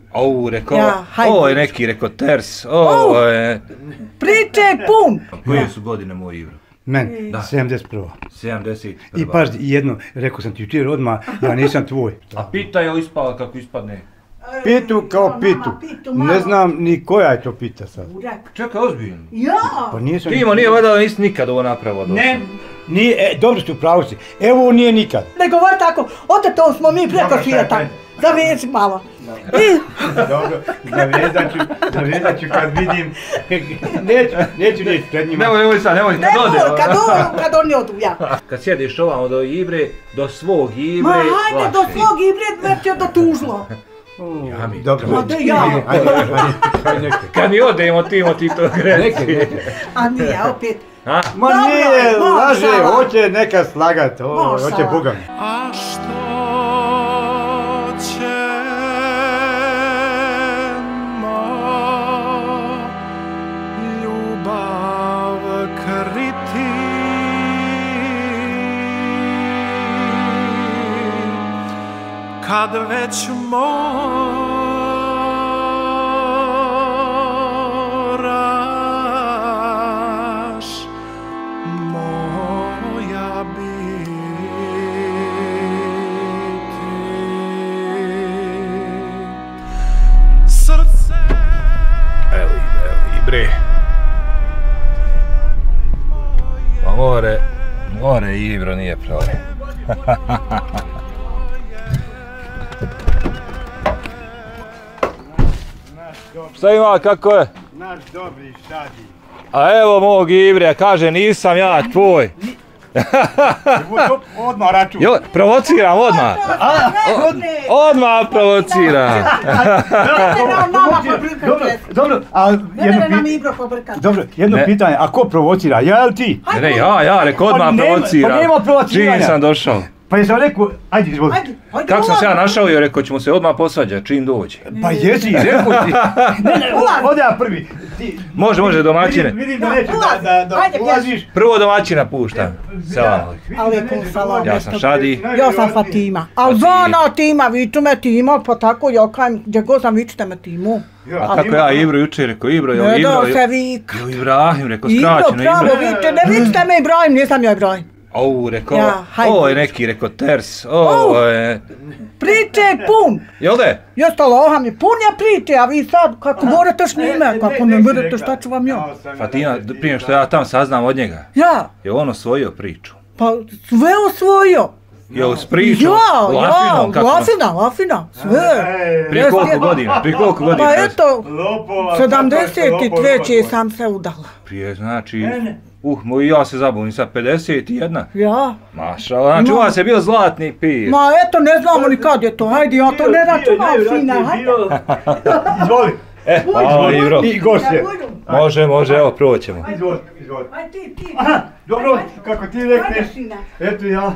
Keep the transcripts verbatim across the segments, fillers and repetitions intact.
Au, rekao, ovo je neki rekoters, ovo je... Priče pun! Koje su godine moj Ibro? Meni, sedamdeset prva. sedamdeset prva. I paždi, jedno, rekao sam ti jučer odmah, ja nisam tvoj. A pita je li ispala kako ispadne? Pitu kao pitu. Ne znam ni koja je to pita sad. Čekaj, ozbiljno. Ja! Pa nisam... Timo nije valjda da nisi nikad ovo napravio došao. Ne, nije, e, dobro ste u pravu si. Evo ovo nije nikad. Ne govori tako, otetom smo mi preko svijeta. Zavijezi malo. Dobro, zavezat ću, zavezat ću kad vidim. Neću, neću neću pred njima. Nemoj, nemoj sad, nemoj, kad ode. Nemoj, kad odu, kad oni odu, ja. Kad sjediš ovamo do Ibre, do svog Ibre, ma hajde do svog Ibre, već je do tužlo. Ja mi, dobro. Ma da ja. Kad mi odemo, Timo, ti to greci. A nije, opet. Ma nije, laže, hoće neka slagat, hoće Boga mi. A što ćemo ljubav kriti, kad već moraš moja biti. Srce Evo Ibre, evo Ibre. Pa more, more Ibro nije problem. Šta ima, kako je? Naš dobri šadi. A evo mog Ibre, kaže nisam ja tvoj. Odmah račun. Jo, provociram odmah. Odmah provociram. Dobro, a jedno, jedno pitanje, a ko provocira, ja ili ti? Ne, ne, ja, ja, rekao odmah provociram. Pa nema provociranja. Čim sam došao. Pa jesam rekao, ajde izvoli. Kako sam se ja našao i rekao ćemo se odmah posvađati čim dođe. Pa jesi, rekao ti. Ne, ne, ode ja prvi. Može, može, domaćine. Vidim da neću da ulaziš. Prvo domaćina puštam. Selam alejkum. Salam. Ja sam Šadi. Ja sam Fatima. A zvona Tima, viču me Tima, pa tako ja kajem, gdje god sam vičite me Timu. A kako ja Ibro jučer rekao, Ibro, jo Ibro, jo Ibrahim, rekao skraćeno Ibro. Ibro, pravo vičite, ne vičite me Ibrahim, nisam ja Ibrahim. Au, rekao, ovo je neki rekoters, ovo je... Priče pun! Jel de? Jeste Allaha mi, pun je priče, a vi sad kako morate s njime, kako ne morate, šta ću vam ja? Fatima, prije što ja tam saznam od njega, ja? je on osvojio priču. Pa sve osvojio. Je s priču? Ja, ja, Lafina, Lafina, sve. Prije koliko godina, prije koliko godina? Pa eto, sedamdeset treće sam se udala. Prije, znači... Uh, moj ja se zabunim sad, pedeset jedna. Ja. Maša, znači u vas je bio zlatni pir. Ma eto, ne znamo ni kad je to, hajde, ja to ne računam fina, hajde. Izvoli. E, hvala Ibro. I gošće. Može, može, evo, proćemo. Izvoli, izvoli. Aj ti, ti. Aha, dobro, kako ti rekneš, eto ja...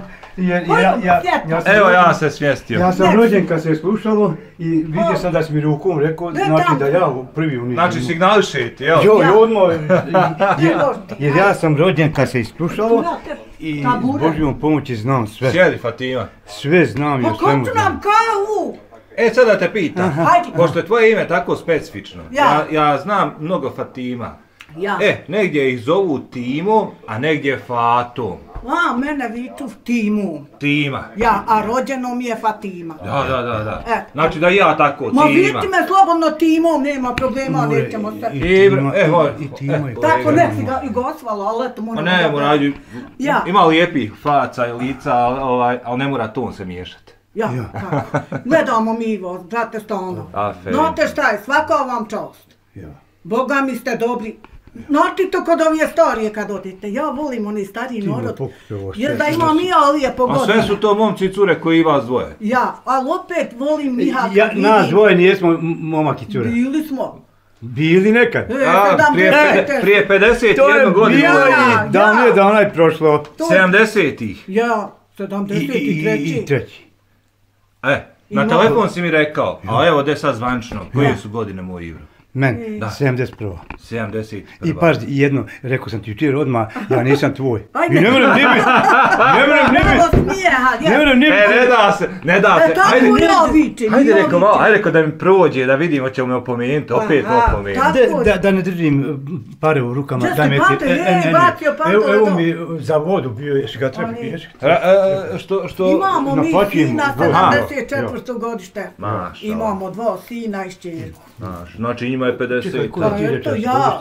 Evo ja se smjestio. Ja sam rođen kad se je slušalo i vidio sam da si mi rukom rekao, znači da ja prvi unisam. Znači signališeti, jel? Jo, i odmah, jer ja sam rođen kad se je slušalo i s Božjom pomoći znam sve. Sjedi Fatima. Sve znam i o svemu znam. nam kavu! E, sad da te pitam, pošto je tvoje ime tako specifično, ja znam mnogo Fatima. E, negdje ih zovu Timo, a negdje Fatom. A, mene viču Timu. Tima. Ja, a rođeno mi je Fatima. Da, da, da, da. Znači da ja tako, Tima. Ma viči me slobodno Timom, nema problema, nećemo se... Ibro, e, moj. Tako nek si ga i gosvalo, ali eto moram... Ma ne, mora, ima lijepih faca i lica, ali ne mora ton se miješati. Ja, tako. Gledamo mi vas, brate, stalno. Znate šta je, svaka vam čast. Boga mi ste dobri. Znate to kod ove starije kad odete, ja volim onaj stariji narod, jer da imam i ja lijepo godine. A sve su to momci i cure koji i vas dvoje? Ja, ali opet volim Miha kad vidim. Nas dvoje nijesmo momak i cure. Bili smo. Bili nekad? Prije pedeset jedne godine. To je bilo i davno je davno je prošlo. sedamdesetih. Ja, sedamdeset treći. I treći. E, na telefon si mi rekao, a evo gdje sad zvančno, koje su godine moj Ibro? Men, sedamdeset prva. sedamdeset prva. I pazi, jedno, rekao sam ti jučer odmah, ja nisam tvoj. I ne moram ni biti. Ne moram ni biti. Ne moram ni biti. E, ne da se, ne da se. Hajde, hajde reko malo, hajde reko da mi prođe, da vidimo će me opomenuti, opet me opomenuti. Da ne držim pare u rukama. Gdje ste pante, je, bacio pante. Evo mi za vodu bio, jesi ga treba piješ? Imamo mi sina sedamdeset četvrto godište. Imamo dva sina i šćerku. Znači njima je pedeset. Pa eto ja.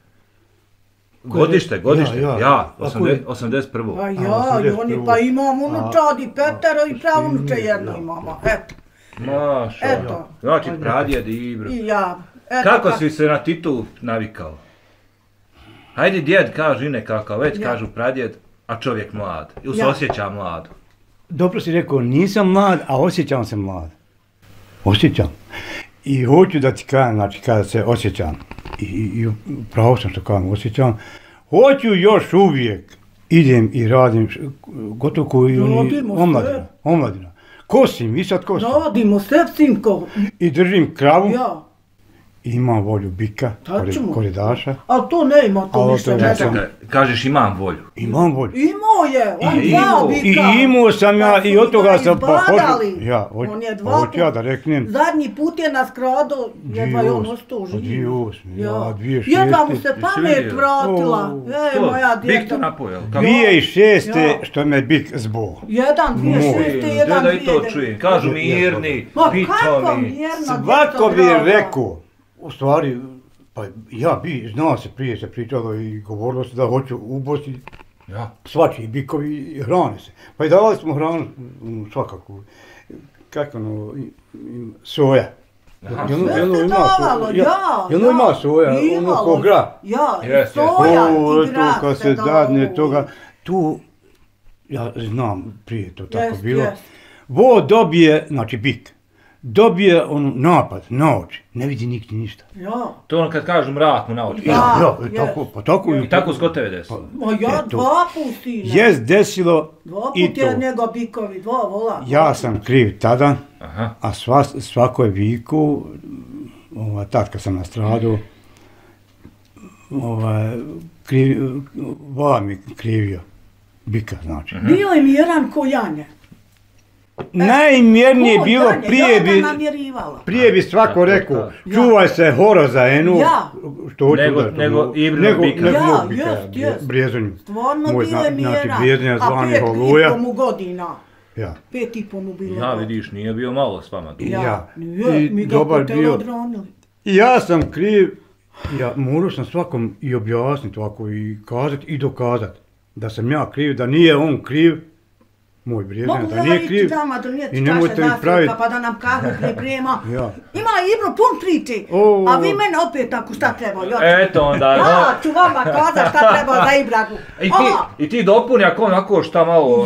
Godište, godište, ja, osamdeset prva. Pa ja, i oni pa imamo unučadi petero i pravunuče jedno imamo, eto. Maša, eto. Znači pradjed i bro. I ja. Kako si se na titul navikao? Hajde djed kaže i nekakav, već kažu pradjed, a čovjek mlad. Ili se osjeća mlad. Dobro si rekao, nisam mlad, a osjećam se mlad. Osjećam. I hoću da ti kažem, znači kada se osjećam, i pravo sam što kažem, osjećam, hoću još uvijek, idem i radim, gotovo koji oni omladina, omladina. Kosim, i sad kosim. Radimo sve, sinko. I držim kravu. Ja. Imam volju bika, koridaša. Ali to ne ima, to više ne znam. Kažeš imam volju. Imam volju. Imao je, on dva bika. I imao sam ja i od toga sam pa hoću. Ja, on je dva hoću ja da reknem. Zadnji put je nas krado, jedva je on ostao živ. Dios, ja, dvije šeste. Jedva mu se pamet vratila. Ej, moja djeta. Bik te napojel. Dvije i šeste što me bik zbog. Jedan, dvije šeste, jedan, dvije. Da i to čujem. Kažu mirni, pitovi. Svako bi rekao. U stvari, pa ja bi, znao se prije se pričalo i govorilo se da hoću ubosti svačiji bikovi, hrane se. Pa i davali smo hranu svakako, kako ono, soja. Sve ste davalo, ja, jedno ima soja, ono ko gra. Ja, soja i gra kad se dadne toga, tu, ja znam prije to tako bilo, vo dobije, znači bik. Dobije on napad na oči, ne vidi nikti ništa. Ja. To ono kad kažu mrak mu na oči. Ja, ja, tako, pa tako. I tako s kod tebe desilo. Ma ja dva putina. Jes desilo i to. Dva put je njega bikovi, dva vola. Ja sam kriv tada, a svako je viku, tad kad sam nastradao, vola mi krivio, bika znači. Bio je miran ko janje. Najmjernije bilo, prije bi, prije bi svako rekao, čuvaj se horoza enu, što hoću da, nego Ibrino bika. Nego mog bika, Brijezonju. Stvarno bio je mjeran, a pet i po mu godina. Pet i po mu bilo. Ja vidiš, nije bio malo s vama. Ja, i dobar bio. I ja sam kriv, ja morao sam svakom i objasniti ovako i kazati i dokazati da sam ja kriv, da nije on kriv. Moj Brijezan, da nije kriv i nemojte mi praviti. Pa da nam kahu priprema. Ima Ibro pun priče, a vi mene opet ako šta treba. Eto onda. Ja ću vama kazati šta treba za Ibragu. I ti dopuni ako onako šta malo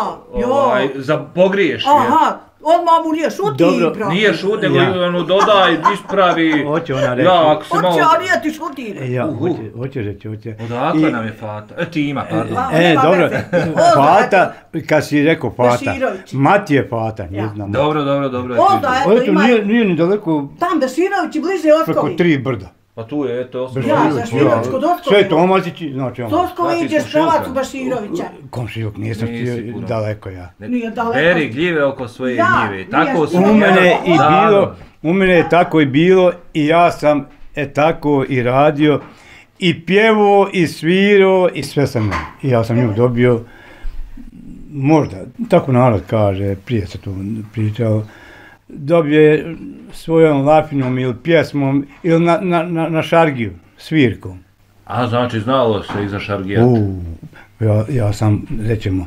pogriješ. Aha. Odmah mu nije šuti Ibra. Nije šuti, nego ono dodaj, ispravi. Hoće ona reći. Ja, ako se malo... Hoće, a nije ti šuti. Ja, hoće reći, hoće. Odakle nam je Fata? E, ti ima, pardon. E, dobro, Fata, kad si rekao Fata, Mati je Fata, ne znam. Dobro, dobro, dobro. Onda, eto, ima... Nije ni daleko... Tam, Beširović i bliže Oskovi. Preko tri brda. Pa tu je, eto, Oskovi. Ja, Beširović kod Oskovi. Sve Tomazići, znači ono. S Oskovi ideš pevac u Beširovića. Komšiluk, nisam ti daleko ja. Nije daleko. Beri gljive oko svoje njive. Tako su... U mene i bilo, u mene je tako i bilo i ja sam e tako i radio i pjevo i svirao i sve sam imao. I ja sam nju dobio, možda, tako narod kaže, prije se tu pričao, dobije svojom lafinom ili pjesmom ili na, na, na, na šargiju, svirkom. A znači znalo se i za šargijat? Uuu, ja, ja sam, rećemo,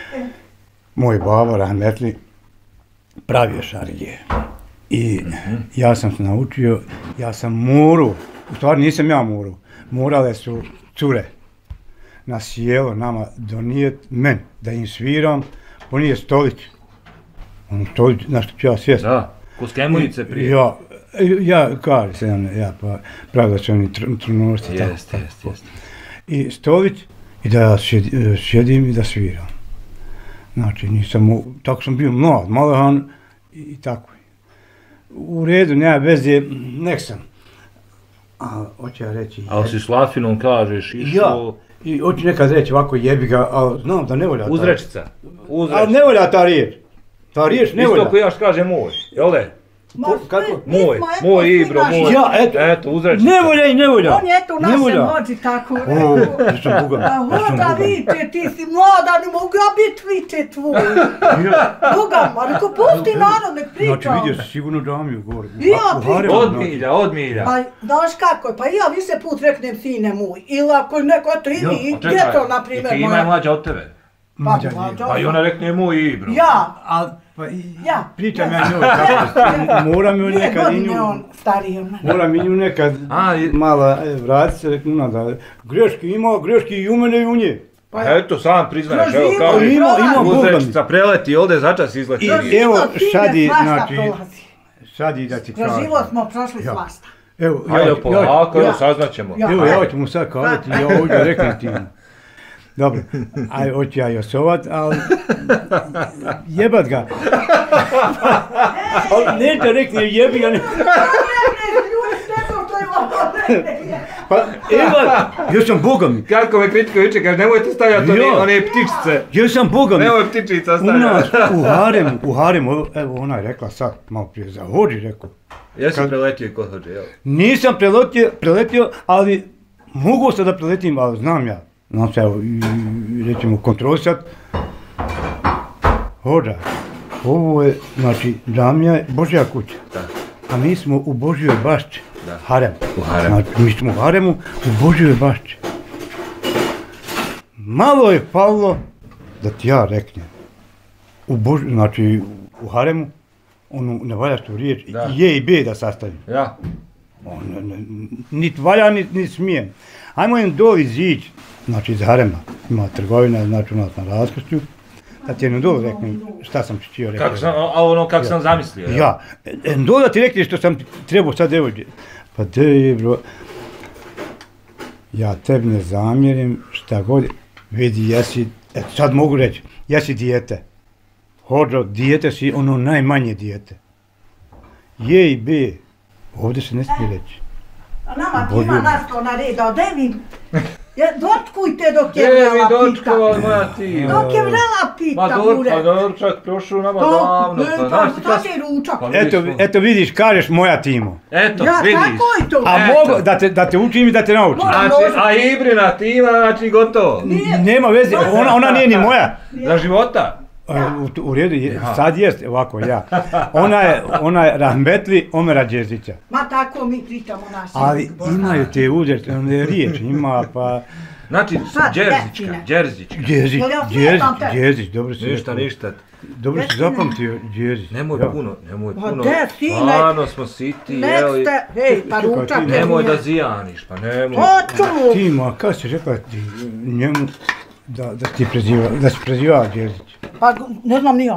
moj babo rahmetli pravio šargije. I mm-hmm. ja sam se naučio, ja sam morao, u stvari nisam ja morao, morale su cure na sjelo nama donijet men, da im sviram, ponije Stolić. On Stolić, znaš što ću ja sjesti? Da, ko Skemuljice prije. Ja, ja, kaže se, ja, pa pravda su oni trunošci. Jeste, jeste, jeste. I Stolić, i da ja sjedim i da sviram. Znači, nisam, tako sam bio mlad, malohan i tako. U redu, nema veze, nek sam. A, hoće ja reći... Ali si s Lafinom kažeš, išao... Ja, i hoću nekad reći ovako jebi ga, ali znam da ne volja ta... Uzrečica. Uzrečica. Ali ne volja ta riječ. Ta riječ ne volja. Isto ko ja što kaže moj, jel ne? Kako? Moj, moj Ibro, moj. Ja, eto, eto, uzrečica. Ne volja i ne volja. On je eto u našem hođi tako. O, ja sam bugan. Pa hoda viče, ti si mlada, ne mogu ja biti viče tvoj. Bugan, ma reko pusti narod, nek pričam. Znači vidio si sigurno džamiju gore. Ja pričam. Od milja, od milja. Pa znaš kako je, pa i ja više put reknem sine moj. Ili ako neko, eto i vi, djeto na primjer moja. I ti ima je mlađa od tebe. Pa mlađa. Pa i ona rekne moj Ibro. Ja. Pa i, ja. Pričam ja njoj kako, moram ju nekad i nju, moram i nju nekad mala vratit se, reknu da greški ima, greški i u mene i u nje. Pa eto, sam priznaš, evo kao ima, ima uzrečica preleti, ovdje začas izleti. I evo šadi, znači, šadi da ti kažem. Kroz život smo prošli svašta. Evo, hajde polako, evo saznaćemo. Evo, ja ću mu sad kazati, ja ovdje reknem ti. Dobro, aj hoću ja josovat, ali jebat ga. Ali neće rekne jebi ga ne... Pa evo, ja sam bogami. Kako me kritiko viče, kaže nemojte stavljati one ptičice. Ja sam bogami. Nemoj ptičica stavljati. U nas, u haremu, u haremu, evo ona je rekla sad, malo prije za hođi rekao. Jesi preletio kod hođe, jel? Nisam preletio, preletio, ali mogu se da preletim, ali znam ja. Znam se, evo, rećemo, kontrolisat. Hođa, ovo je, znači, džamija je Božja kuća. Da. A mi smo u Božjoj bašči. Da. Harem. U haremu. Znači, mi smo u haremu u Božjoj bašči. Malo je falilo da ti ja reknem. U Božjoj, znači, u haremu, onu nevaljastu riječ, da. Je i B da sastavim. Ja. On, nit valja, nit, nit smijem. Ajmo im doli izići. Znači iz harema, ima trgovina, znači u nas na raskršću, da ti jednom dole reknem šta sam ti htio rekao. Kako sam, a ono kako ja. sam zamislio, ja? Ja, jednom dole da ti rekli što sam trebao sad evo, pa de je bro, ja tebi ne zamjerim, šta god, vidi jesi, eto sad mogu reći, jesi dijete, hođo, dijete si ono najmanje dijete. Je i B, ovdje se ne smije reći. A nama ti ima našto naredao, Devi, dočkujte dok je vrela pita. Devi, dočkovala moja ti. Dok je vrela pita, Ma dor, pa doručak prošao nama davno. Pa znaš ti kad je ručak? Eto, eto vidiš, kažeš moja Timo. Eto, ja, vidiš. Ja, tako je to. A mogu da te, da te učim i da te naučim. Znači, a Ibrina Tima, znači gotovo. Nije. Nema veze, ona, ona nije ni moja. Za života? U, u redu, je, sad jest ovako, ja. Ona je, ona je rahmetli Omera Đerzića. Ma tako mi pričamo naši. Ali imaju te uzreče, riječ ima pa... Znači, Đerzićka, Đerzićka. Đerzić, Đerzić, Đerzić, dobro si... Ništa, ništa. Dobro si zapamtio, Đerzić. Nemoj puno, nemoj puno. Stvarno smo siti, jeli. Hej, pa ručak. Nemoj da zijaniš, pa nemoj. Ti, ma, kada si rekla ti njemu da, da ti preziva, da si prezivala Đerzić? Pa ne znam ni on.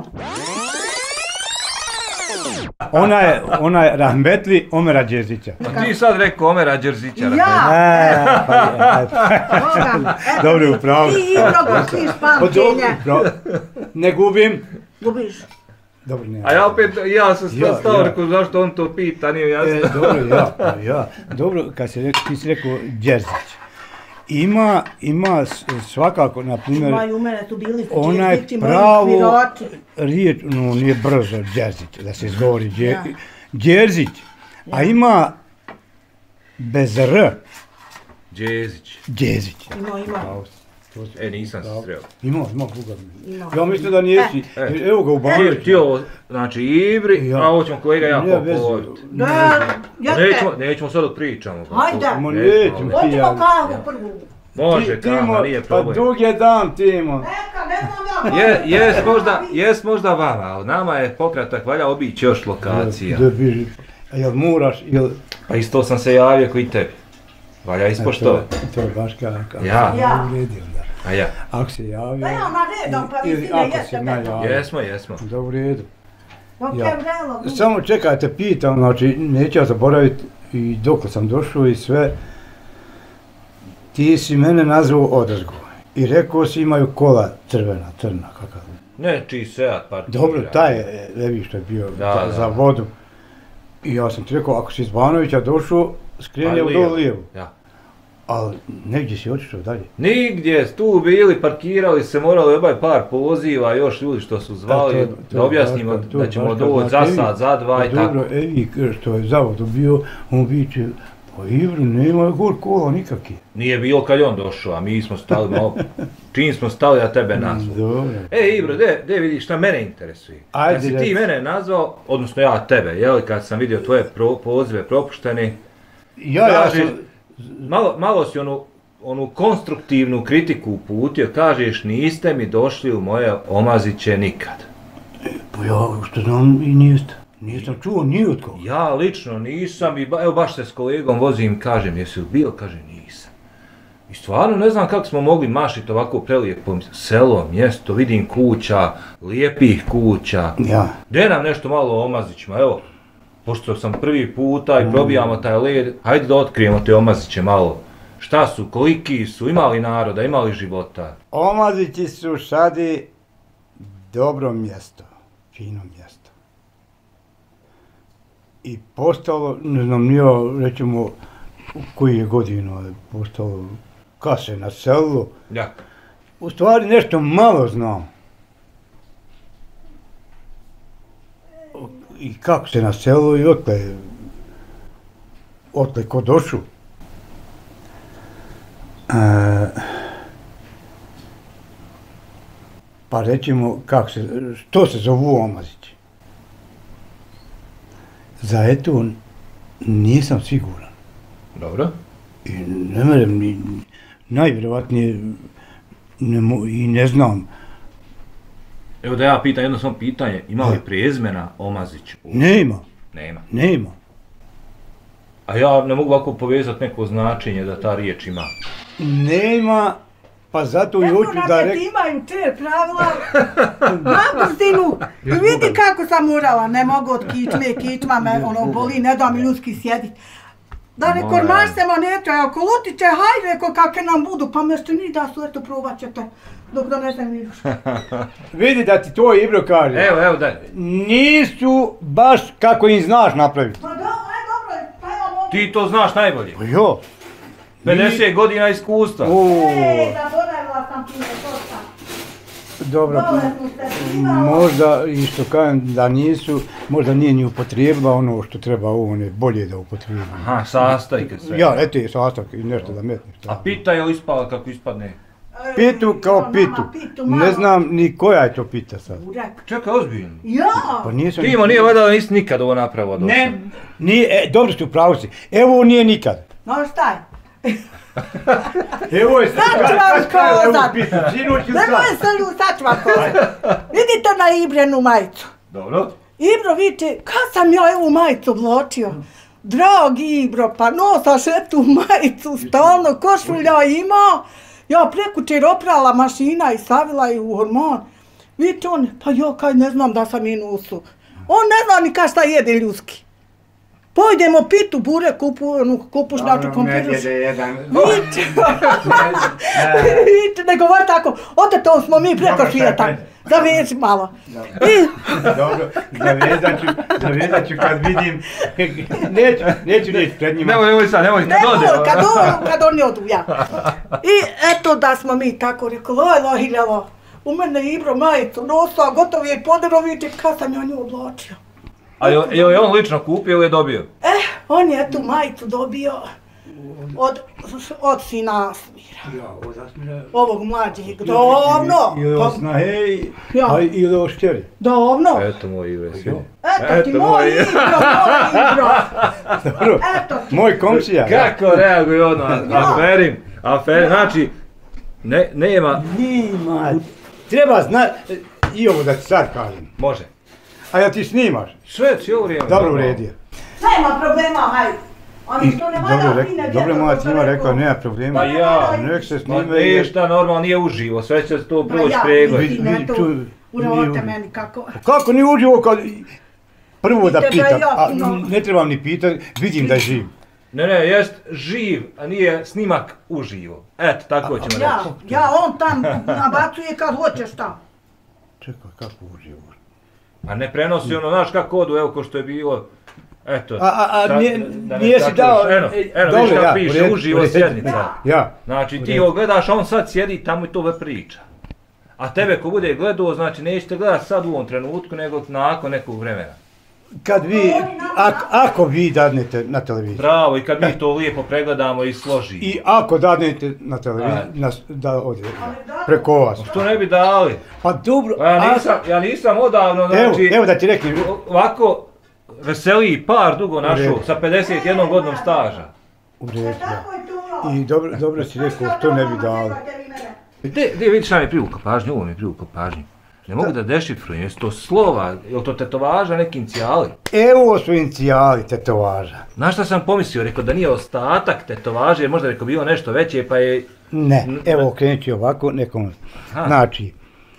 Ona je, ona je rahmetli Omera Đerzića. Pa ti sad rekao Omera Đerzića. Ja! E, pa, e, dobro, upravo. Ti Ibro gubiš pamćenje. Ne gubim. Gubiš. Dobro, ne. A ja opet, ja sam stao rekao zašto on to pita, nije jasno. E, dobro, ja, ja. Dobro, kad si rekao, ti si rekao Đerzić. Ima, ima svakako, na primjer, onaj pravo riječ, no nije brzo, Đerzić, da se izgovori, Đerzić, a ima bez R. Đezić. Đezić. Ima, ima. E, nisam se sreo. Ima, ima koga. Ja mislim da nijesi, evo ga u Banoviću. Ti ovo, znači Ibri, a ovo ćemo kolega jako povoditi. Da, jeste. Nećemo sad pričamo. Hajde. Nećemo. Hoćemo kavu prvu. Može, kama, nije problem. Pa dug je dan, Timo. Neka, ne znam ja. Jes možda, jes možda vama, ali nama je pokratak valja obići još lokacija. Da bi, jel moraš, jel... Pa isto sam se javio koji tebi. Valja ispoštovati. To je baš kako ja. sam uredio onda. A ja. Ako se javio... Da ja naredom, pa vi sine jeste beto. Jesmo, jesmo. Da u redu. Dok je vrelo. Samo čekajte, pitam, znači, neću ja zaboraviti i dok sam došao i sve... Ti si mene nazvao Odazgo i rekao si imaju kola crvena, crna, kakav. Ne, čiji Seat partija. Dobro, taj je, Levi što je bio da, za, da. za vodu. I ja sam ti rekao, ako si iz Banovića došao, skrenio u dolu lijevo. Ja. Ali negdje si otišao dalje? Nigdje, tu bili, parkirali se, morali obaj par poziva, još ljudi što su zvali, da, to, to, da objasnimo to, da ćemo doći za sad, za dva i tako. Dobro, Evi što je zavodu bio, on viče, pa Ibro, nema gor kola nikakve. Nije bilo kad je on došao, a mi smo stali malo, čim smo stali, ja tebe nazvao. E Ibro, de, de vidiš šta mene interesuje. Ajde, kad si ti mene nazvao, odnosno ja tebe, jel, kad sam vidio tvoje pro, pozive propušteni, ja, ja sam... Malo, malo si onu, onu konstruktivnu kritiku uputio, kažeš niste mi došli u moje Omaziće nikad. E, pa ja što znam i niste, nisam čuo ni od koga. Ja lično nisam i ba, evo baš se s kolegom vozim, kažem jesi li bio, kaže nisam. I stvarno ne znam kako smo mogli mašiti ovako prelijepo selo, mjesto, vidim kuća, lijepih kuća. Ja. Gdje nam nešto malo o Omazićima, evo. Pošto sam prvi puta i probijamo taj led, hajde da otkrijemo te Omaziće malo. Šta su, koliki su, imali naroda, imali života? Omazići su šadi dobro mjesto, fino mjesto. I postalo, ne znam nije, rećemo, koji je godinu postalo, kad se naselilo. Ja. U stvari nešto malo znam. I kako se naselilo i otle, otle ko došu. E, pa rećemo, kako se, što se zovu Omazići? Za eto, nisam siguran. Dobro. I ne merem, ni, najvjerovatnije ne, i ne znam. Evo da ja pitam jedno samo pitanje, ima li prijezmena Omazić? Nema. Nema? Nema. A ja ne mogu ovako povezati neko značenje da ta riječ ima? Nema, pa zato i hoću da rekam... Evo imaju te pravila, na brzinu, i vidi kako sam urala, ne mogu od kičme, kičma me ono boli, ne da mi ljudski sjedit. Da ne kormaš se monetu, ako lutiće, hajde, reko kakve nam budu, pa mjesto ni da su, eto probat ćete. Dok donesem viruš. Vidi da ti to Ibro kaže. Evo, evo daj. Nisu baš kako im znaš napraviti. Pa da, aj dobro, pa ja mogu. Ti to znaš najbolje. Pa jo. pedeset godina iskustva. Ej, zaboravila sam ti ne to sam. Dobro, možda i što kažem da nisu, možda nije ni upotrijebila ono što treba ovo, ne bolje da upotrijebila. Aha, sastavke sve. Ja, eto je sastavke i nešto da metneš. A pita je li ispala kako ispadne? Pitu kao pitu, ne znam ni koja je to pita sad. Čekaj, ozbiljno. Ja! Pa nisam... Timo nije valjda nisi nikad ovo napravio dosta. Ne, nije, e, dobro ste u pravu si, evo nije nikad. No šta je? Evo je sad, sad ću vam kozat. Nemoj se lju, sad ću vam kozat. Vidite na Ibrenu majicu. Dobro. Ibro, vidite, kad sam ja ovu majicu obločio? Dragi Ibro, pa nosaš etu majicu, stalno košulja imao. Ja prekućer oprala mašina i stavila je u hormon. Vidite on, pa jo, kaj ne znam da sam i nosu. On ne zna ni ka šta jede ljudski. Pojdemo pitu, bure, kupu, onu kupušnjaču kompiruš. Vidite, vidite, ne govori tako. Ote to smo mi preko svijeta. Zavezi malo. Dobro, zavezat ću, zavezat ću kad vidim. Neću, neću reći pred njima. Nemoj, nemoj sad, nemoj, kad ode. Nemoj, kad ode, kad oni odu, ja. I eto da smo mi tako rekli, oj, lohiljalo, u mene Ibro majicu nosao, gotovo je podero, vidite, kad sam ja nju oblačio. A je, je on lično kupio ili je dobio? Eh, on je tu majicu dobio od, od sina Asmira. Ja, od Asmira? Ovog mlađeg, davno. Ili od snahe, ja. Ili od šćeri? Davno. Eto moj Ibro, sine. Eto, Eto ti moj Ibro, moj Ibro. Dobro, eto ti. Moj komšija. Kako reaguje ono, aferim, aferim, znači, ne, nema... Nima, treba znati, i ovo da ti sad kažem. Može. A ja ti snimaš? Sve, cijelo vrijeme. Dobro uredio. Nema problema, hajde. Ali što ne valja fine djeto. Dobro moja tima rekao, nema problema. Pa ja, nek se snime. Pa ništa, normalno nije uživo, sve će to proći pregled. Pa ja, vidim, eto, uravite meni kako. Kako nije uživo kad... Prvo da pitam, a ne trebam ni pitati, vidim da je živ. Ne, ne, jest živ, a nije snimak uživo. Eto, tako ćemo reći. Ja, ja, on tam nabacuje kad hoće šta. Čekaj, kako uživo? A ne prenosi ono, znaš kako odu, evo ko što je bilo, Eto, a, a, a sad, nije, da nije si dao... Eno, eno dobro, viš šta ja, piše, ured, uživo ured, sjednica. Ja. Znači ti ovo gledaš, a on sad sjedi tamo i to ve priča. A tebe ko bude gledao, znači nećete gledati sad u ovom trenutku, nego nakon nekog vremena. Kad vi, ako, ako vi dadnete na televiziju. Bravo, i kad mi to lijepo pregledamo i složimo. I ako dadnete na televiziju, na, da ode preko vas. Što ne bi dali? Pa dobro. Pa ja nisam, ja nisam odavno, znači... Evo, evo da ti reknem. Ovako veseliji par dugo našao, sa pedeset jednom godinom staža. U redu, ja. I dobro, dobro si rekao, što ne bi dali. Gdje vidiš šta mi privukao pažnju, ovo mi privukao pažnju. Ne mogu da dešifrujem, jesu to slova, je li to tetovaža, neki inicijali? Evo su inicijali tetovaža. Znaš šta sam pomislio, rekao da nije ostatak tetovaže, jer možda rekao bilo nešto veće, pa je... Ne, evo okrenut ću ovako, nekom... Znači,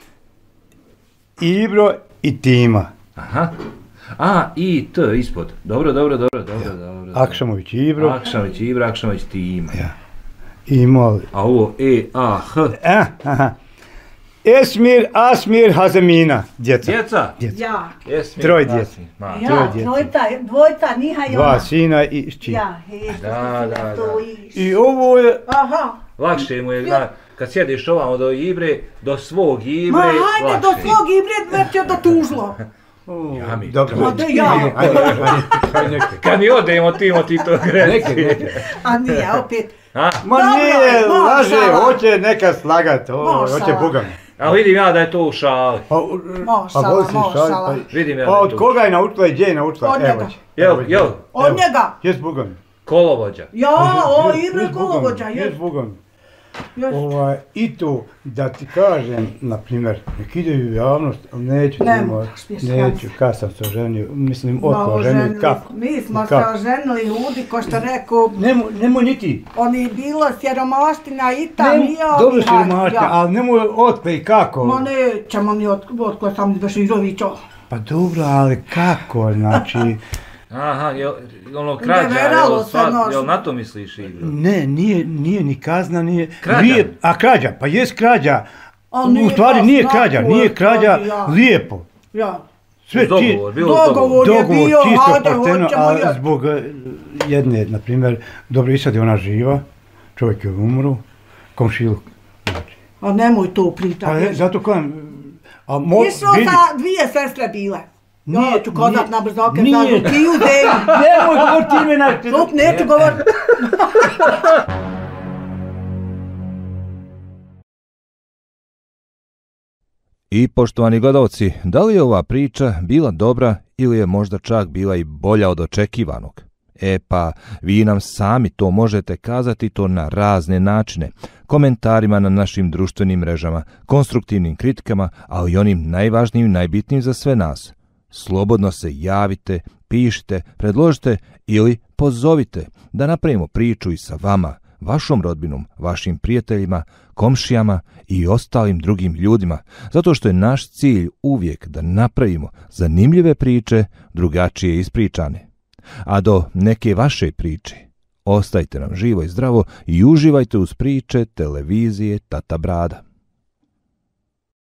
Ibro i Tima. Aha. A, I, T ispod. Dobro, dobro, dobro, dobro, dobro. Akšamović Ibro. Akšamović Ibro, Akšamović Tima. Ja. Imali. A ovo E, A, H. E, aha. Esmir, Asmir, Hazemina, djeca. Djeca? Djeca. Ja. Esmir, Troj djece. Ja, trojca, dvojca, Niha i ona. Dva sina i šći. Ja, da, da, da. I ovo je... Aha. Lakše mu je, na, kad sjediš ovamo do Ibre, do svog Ibre, ma, hajde lakše. do svog Ibre, već je do tužlo. Ja mi. Dobro. Ma da ja. Kad mi odemo, timo ti to greci. Neke, neke. A nije, opet. A? Ma nije, laže, hoće neka slagat, hoće bugam. A vidim ja da je to u šali. Pa, mošala, mošala. Vidim ja pa da je od to. koga je naučila i gdje je naučila? Od njega. Jel, jel? Od njega. Jes bugam. Kolovođa. Ja, o, Ibre kolovođa, jes. Jes bugam. Yes. Ovaj, I to, da ti kažem, na primjer, nek ide u javnost, ali neću, ne nemo, neću, kad sam se oženio, mislim, otko oženio, kako? Mi smo se oženili ljudi, ko što rekao, Nemo, nemoj niti. oni bilo sjeromaština i tam i ja. Dobro sjeromaština, ja. Ali nemoj otkle i kako. Ma nećemo mi otkle sam Beširovića. Pa dobro, ali kako, znači... Aha, jel, ono krađa, jel, sva, jel na to misliš Ibro? Ne, nije, nije ni kazna, nije... Krađa? Lijep, a krađa, pa jest krađa. Nije u stvari nije znaku, krađa, nije krađa, ja. lijepo. Ja. Sve dogovor, bilo dogovor, dogovor. je bio, čisto hajde, pošteno, hoćemo a je. zbog jedne, na primjer, dobro i sad je ona živa, čovjek je umru, komšiluk. Znači. A nemoj to pričati. Pa je, zato kojem... A mo, Išao vidi, sa dvije sestre bile. Nije, Ja ću kozat nije, na brzoke, nije. kažu ti u deju. nemoj govoriti imena. Slup, neću govoriti. I poštovani gledalci, da li je ova priča bila dobra ili je možda čak bila i bolja od očekivanog? E pa, vi nam sami to možete kazati to na razne načine, komentarima na našim društvenim mrežama, konstruktivnim kritikama, ali i onim najvažnijim i najbitnijim za sve nas. Slobodno se javite, pišite, predložite ili pozovite da napravimo priču i sa vama, vašom rodbinom, vašim prijateljima, komšijama i ostalim drugim ljudima, zato što je naš cilj uvijek da napravimo zanimljive priče, drugačije ispričane. A do neke vaše priče, ostajte nam živo i zdravo i uživajte uz priče televizije Tata Brada.